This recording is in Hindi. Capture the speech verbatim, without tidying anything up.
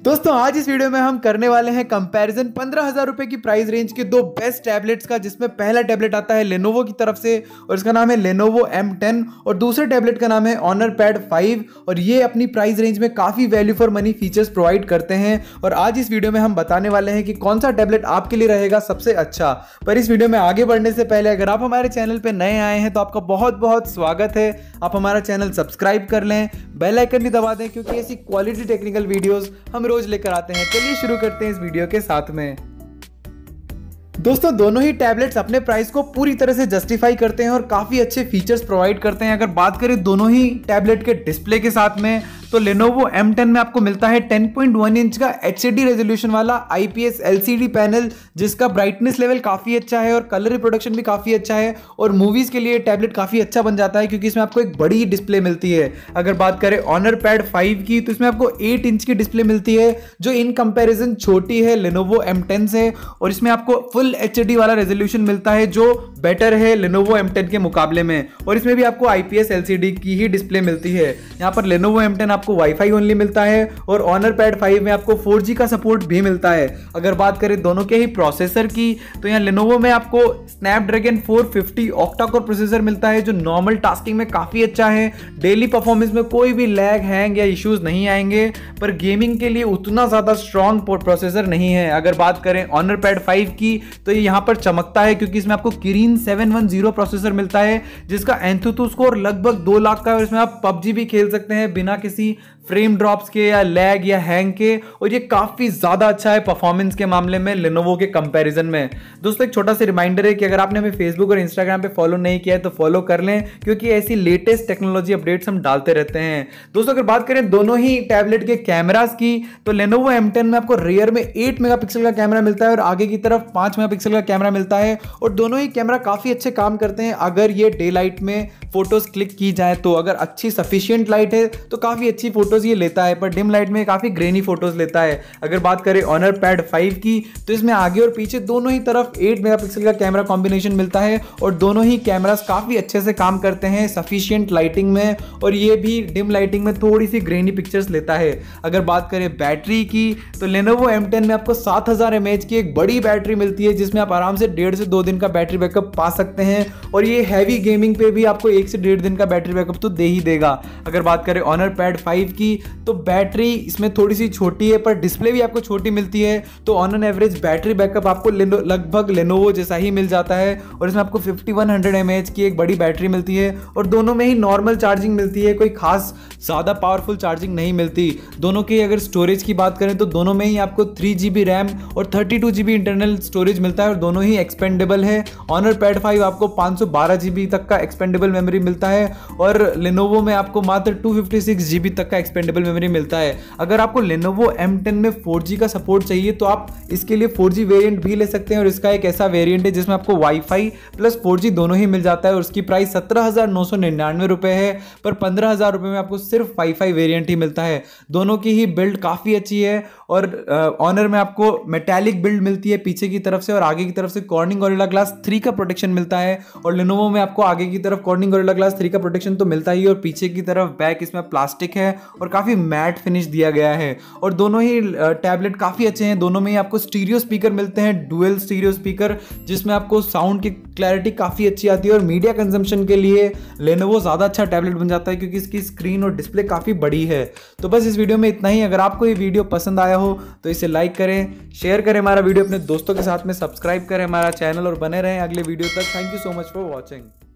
दोस्तों आज इस वीडियो में हम करने वाले हैं कंपैरिजन पंद्रह हजार रुपए की प्राइस रेंज के दो बेस्ट टैबलेट्स का, जिसमें पहला टैबलेट आता है लेनोवो की तरफ से और इसका नाम है लेनोवो एम टेन और दूसरे टैबलेट का नाम है ऑनर पैड फाइव। और ये अपनी प्राइस रेंज में काफी value for money features provide करते हैं और आज इस वीडियो में हम बताने वाले हैं कि कौन सा टैबलेट आपके लिए रहेगा सबसे अच्छा। पर इस वीडियो में आगे बढ़ने से पहले अगर आप हमारे चैनल पर नए आए हैं तो आपका बहुत बहुत स्वागत है। आप हमारा चैनल सब्सक्राइब कर लें, बेल आइकन भी दबा दें क्योंकि ऐसी क्वालिटी टेक्निकल वीडियोस हम रोज लेकर आते हैं। चलिए शुरू करते हैं इस वीडियो के साथ में। दोस्तों दोनों ही टैबलेट्स अपने प्राइस को पूरी तरह से जस्टिफाई करते हैं और काफी अच्छे फीचर्स प्रोवाइड करते हैं। अगर बात करें दोनों ही टैबलेट के डिस्प्ले के साथ में तो लेनोवो एम टेन में आपको मिलता है टेन पॉइंट वन इंच का एच डी रेजोल्यूशन वाला I P S L C D panel, जिसका ब्राइटनेस लेवल काफी अच्छा है और कलर रिप्रोडक्शन भी काफी अच्छा है और मूवीज के लिए टैबलेट काफी अच्छा बन जाता है क्योंकि इसमें आपको एक बड़ी डिस्प्ले मिलती है। अगर बात करें ऑनर पैड फाइव की तो इसमें आपको एट इंच की डिस्प्ले मिलती है जो इन कंपेरिजन छोटी है लेनोवो एम टेन से, और इसमें आपको फुल एच डी वाला रेजोल्यूशन मिलता है जो बेटर है लेनोवो एम टेन के मुकाबले में, और इसमें भी आपको I P S L C D की ही डिस्प्ले मिलती है। यहाँ पर लेनोवो एम टेन आपको वाईफाई ओनली मिलता है और ऑनर पैड फाइव में आपको फोर जी का सपोर्ट भी मिलता है। अगर बात करें दोनों के ही प्रोसेसर की तो यहाँ लेनोवो में आपको Snapdragon four fifty octa core processor मिलता है जो नॉर्मल टास्किंग में काफी अच्छा है। डेली परफॉर्मेंस में कोई भी लैग, हैंग या इश्यूज नहीं आएंगे, पर गेमिंग के लिए उतना ज्यादा स्ट्रॉन्ग प्रोसेसर नहीं है। अगर बात करें ऑनर पैड फाइव की तो ये यहाँ पर चमकता है क्योंकि इसमें आपको Kirin seven one zero processor मिलता है जिसका एंथुतु स्कोर लगभग दो लाख का है और इसमें आप पबजी भी खेल सकते हैं बिना किसी फ्रेम ड्रॉप्स के या लैग या हैंग के, और ये काफी ज्यादा अच्छा है परफॉर्मेंस के मामले में लेनोवो के कंपैरिजन में। दोस्तों एक छोटा सा रिमाइंडर है कि अगर आपने हमें फेसबुक और इंस्टाग्राम पे फॉलो नहीं किया है तो फॉलो कर लें क्योंकि ऐसी लेटेस्ट टेक्नोलॉजी अपडेट्स हम डालते रहते हैं। दोस्तों अगर बात करें दोनों ही टैबलेट के कैमरास की तो लेनोवो एम टेन में आपको रियर में एट मेगापिक्सल का कैमरा मिलता है और आगे की तरफ पांच मेगापिक्सल का कैमरा मिलता है और दोनों ही कैमरा काफी अच्छे काम करते हैं अगर ये डे लाइट में फोटोज क्लिक की जाए तो। अगर अच्छी सफिशिएंट लाइट है तो काफी अच्छी फोटोज ये लेता है, पर डिम लाइट में काफी ग्रेनी फोटोज लेता है। अगर बात करें ऑनर पैड फाइव की तो इसमें आगे और पीछे दोनों ही तरफ एट मेगापिक्सल का कैमरा कॉम्बिनेशन मिलता है और दोनों ही कैमरास काफी अच्छे से काम करते हैं सफिशिएंट लाइटिंग में, और ये भी डिम लाइटिंग में थोड़ी सी ग्रेनी पिक्चर्स लेता है। अगर बात करें बैटरी की तो लेनोवो एम टेन में आपको सात हजार एम एच की एक बड़ी बैटरी मिलती है जिसमें आप आराम से डेढ़ से दो दिन का बैटरी बैकअप पा सकते हैं और ये हैवी गेमिंग पे भी आपको एक से डेढ़ दिन का बैटरी बैकअप तो दे ही देगा। अगर बात करें ऑनर पैड फाइव की तो बैटरी इसमें थोड़ी सी छोटी है पर डिस्प्ले भी आपको छोटी मिलती है, तो on an average battery backup आपको लगभग लेनोवो जैसा ही मिल जाता है और इसमें आपको fifty one hundred M H की एक बड़ी बैटरी मिलती है और दोनों में ही नॉर्मल चार्जिंग मिलती है, कोई खास ज्यादा पावरफुल चार्जिंग नहीं मिलती। दोनों की अगर स्टोरेज की बात करें तो दोनों में ही आपको थ्री जीबी रैम और thirty two GB internal storage मिलता है और दोनों ही एक्सपेंडेबल है। ऑनर पैड फाइव आपको पाँच सौ बारह जीबी तक का एक्सपेंडेबल मेमोरी मिलता है और लेनोवो में आपको मात्र टू फिफ्टी सिक्स जीबी तक का एक्सपेंडेबल मेमोरी मिलता है। अगर आपको लेनोवो एम टेन में फोर जी का सपोर्ट चाहिए तो आप इसके लिए फोर जी वेरिएंट भी ले सकते हैं और इसका एक ऐसा वेरिएंट है जिसमें आपको वाईफाई प्लस फोर जी दोनों ही मिल जाता है और उसकी प्राइस सत्रह हजार नौ सौ निन्यानवे रुपए है, पर पंद्रह हजार रुपए में आपको सिर्फ वाईफाई वेरिएंट ही मिलता है। दोनों की ही बिल्ड काफी अच्छी है और ऑनर में आपको मेटालिक बिल्ड मिलती है पीछे की तरफ से और आगे की तरफ से कॉर्निंग गोरिल्ला ग्लास थ्री का प्रोटेक्शन मिलता है, और लेनोवो में आपको आगे की तरफ कॉर्निंग गोरिल्ला ग्लास थ्री का प्रोटेक्शन तो मिलता ही और पीछे की तरफ बैक इसमें प्लास्टिक है और काफी मैट फिनिश दिया गया है। और दोनों ही टैबलेट काफी अच्छे हैं, दोनों में ही आपको स्टीरियो स्पीकर मिलते हैं, डुअल स्टीरियो स्पीकर, जिसमें आपको साउंड की क्लैरिटी काफी अच्छी आती है और मीडिया कंजम्पशन के लिए लेनोवो ज्यादा अच्छा टैबलेट बन जाता है क्योंकि इसकी स्क्रीन और डिस्प्ले काफी बड़ी है। तो बस इस वीडियो में इतना ही। अगर आपको ये वीडियो पसंद आया हो तो इसे लाइक करें, शेयर करें हमारा वीडियो अपने दोस्तों के साथ में, सब्सक्राइब करें हमारा चैनल और बने रहें अगले वीडियो तक। Thank you so much for watching.